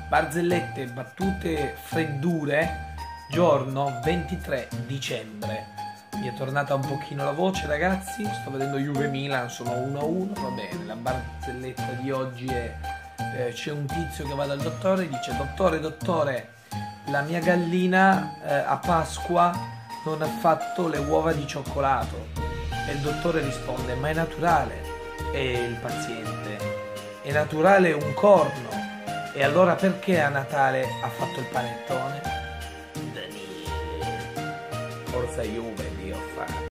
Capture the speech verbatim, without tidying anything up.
Barzellette, battute, freddure, giorno ventitré dicembre. Mi è tornata un pochino la voce, ragazzi, sto vedendo Juve-Milan, sono uno a uno, va bene. La barzelletta di oggi è eh, c'è un tizio che va dal dottore e dice: dottore, dottore, la mia gallina eh, a Pasqua non ha fatto le uova di cioccolato. E il dottore risponde: ma è naturale. E il paziente: è naturale un corno. E allora perché a Natale ha fatto il panettone? Daniele, forza Juve, Dio fa.